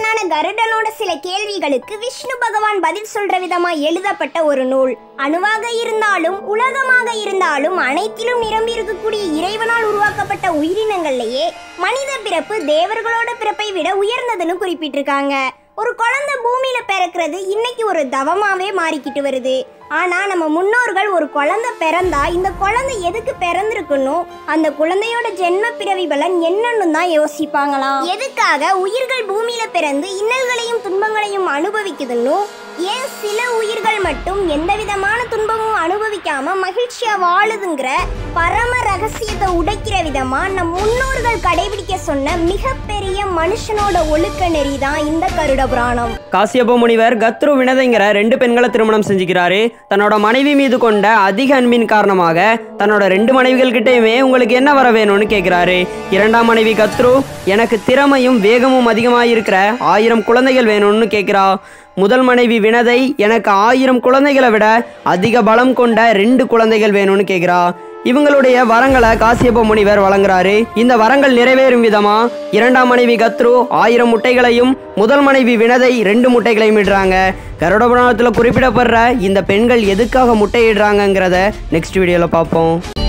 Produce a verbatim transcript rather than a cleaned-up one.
ஞானியான கருடனோட சில கேள்விகளுக்கு விஷ்ணு பகவான் பதில் சொல்ற விதமா எழுதப்பட்ட ஒரு நூல். அணுவாக இருந்தாலும் உலகமாக இருந்தாலும் அனைத்திலும் நிரம்பி இருக்கக்கூடிய இறைவனால் உருவாக்கப்பட்ட உயிரினங்கள்லயே மனித பிறப்பு தேவர்களோட பிறப்பை விட உயர்ந்ததுன்னு குறிப்பிட்டிருக்காங்க. ஒரு குழந்தை பூமியில பிறக்கிறது இன்னைக்கு ஒரு தவமாவே மாறிக்கிட்டு வருது. ஆனா நம்ம முன்னோர்கள் ஒரு குழந்தை பிறந்தா இந்த குழந்தை எதுக்கு பிறந்திருக்குன்னு அந்த குழந்தையோட ஜென்ம பிறவி பலன் என்னன்னு தான் யோசிப்பாங்களாம். எதுக்காக உயிர்கள் பூமியில பிறந்து இன்னல்களையும் துன்பங்களையும் அனுபவிக்குதுன்னு, ஏன் சில உயிர்கள் மட்டும் எந்த விதமான துன்பமும் அனுபவிக்காம மகிழ்ச்சியா வாழுதுங்கிற பரம ரகசியத்தை உடைக்கிற விதமா நம் முன்னோர்கள் கடைபிடிக்க சொன்ன மிகப்பெரிய மனுஷனோட ஒழுக்க நெறி தான் இந்த கருட புராணம். காசியப முனிவர் கத்ரு வினதைங்கிற ரெண்டு பெண்களை திருமணம் செஞ்சுக்கிறாரு. தன்னோட மனைவி மீது கொண்ட அதிக அன்பின் காரணமாக தன்னோட ரெண்டு மனைவிகள் கிட்டயுமே உங்களுக்கு என்ன வர வேணும்னு கேட்கிறாரு. இரண்டாம் மனைவி கத்ரு எனக்கு திறமையும் வேகமும் அதிகமாக இருக்கிற ஆயிரம் குழந்தைகள் வேணும்னு கேட்கிறா. முதல் மனைவி வினதை எனக்கு ஆயிரம் குழந்தைகளை விட அதிக பலம் கொண்ட ரெண்டு குழந்தைகள் வேணும்னு கேட்கிறா. இவங்களுடைய வரங்களை காசியப முனிவர் வழங்குறாரு. இந்த வரங்கள் நிறைவேறும் விதமா இரண்டாம் மனைவி கத்ரு ஆயிரம் முட்டைகளையும் முதல் மனைவி வினதை ரெண்டு முட்டைகளையும் இடுறாங்க. கருட புராணத்துல குறிப்பிடப்படுற இந்த பெண்கள் எதுக்காக முட்டையிடுறாங்கிறத நெக்ஸ்ட் வீடியோல பார்ப்போம்.